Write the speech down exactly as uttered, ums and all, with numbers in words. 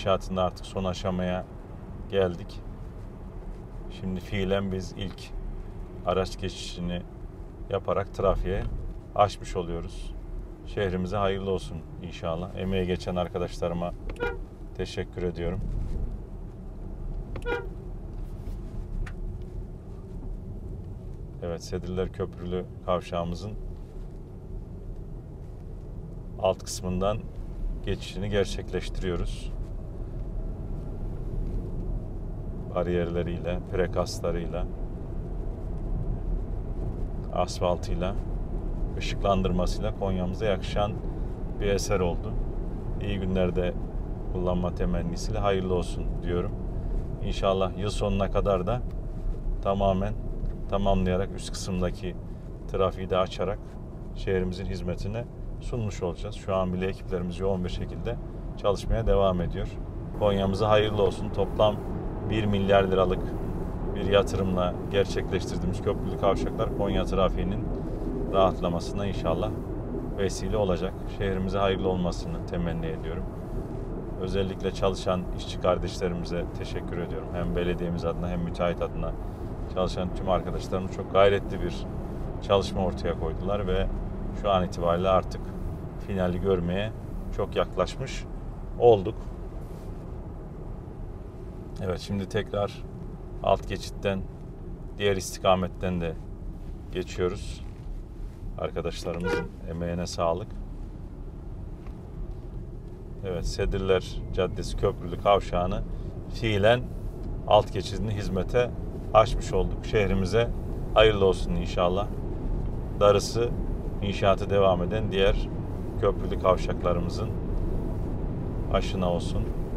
inşaatında artık son aşamaya geldik. Şimdi fiilen biz ilk araç geçişini yaparak trafiğe açmış oluyoruz. Şehrimize hayırlı olsun inşallah. Emeği geçen arkadaşlarıma teşekkür ediyorum. Evet, Sedirler Köprülü kavşağımızın alt kısmından geçişini gerçekleştiriyoruz. Bariyerleriyle, prekaslarıyla, asfaltıyla, ışıklandırmasıyla Konya'mıza yakışan bir eser oldu. İyi günlerde kullanma temennisiyle hayırlı olsun diyorum. İnşallah yıl sonuna kadar da tamamen tamamlayarak üst kısımdaki trafiği de açarak şehrimizin hizmetine sunmuş olacağız. Şu an bile ekiplerimiz yoğun bir şekilde çalışmaya devam ediyor. Konya'mıza hayırlı olsun. Toplam bir milyar liralık bir yatırımla gerçekleştirdiğimiz köprülü kavşaklar Konya trafiğinin rahatlamasına inşallah vesile olacak. Şehrimize hayırlı olmasını temenni ediyorum. Özellikle çalışan işçi kardeşlerimize teşekkür ediyorum. Hem belediyemiz adına hem müteahhit adına çalışan tüm arkadaşlarımız çok gayretli bir çalışma ortaya koydular ve şu an itibariyle artık finali görmeye çok yaklaşmış olduk. Evet, şimdi tekrar alt geçitten diğer istikametten de geçiyoruz. Arkadaşlarımızın emeğine sağlık. Evet, Sedirler Caddesi Köprülü kavşağını fiilen alt geçidini hizmete açmış olduk. Şehrimize hayırlı olsun inşallah. Darısı inşaatı devam eden diğer köprülü kavşaklarımızın başına olsun.